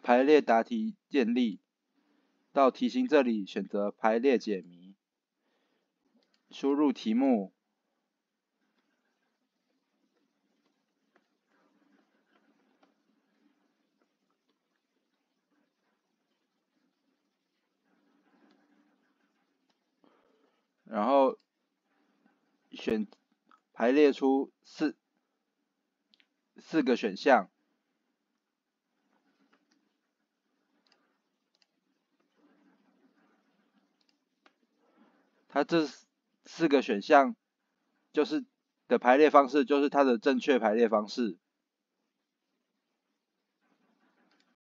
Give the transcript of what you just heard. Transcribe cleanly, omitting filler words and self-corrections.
排列答题建立，到题型这里选择排列解谜，输入题目，然后排列出四个选项，它这4个选项的排列方式就是它的正确排列方式。